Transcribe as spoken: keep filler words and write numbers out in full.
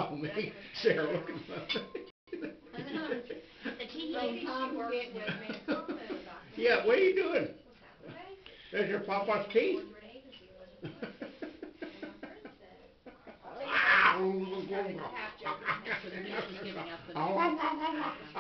Oh, me, Sarah, look at my. The tea So lady, Tom's she works getting with his me. comment about that. Yeah, what are you doing? There's your Papa's teeth. Half joking. So Denise is giving us the news.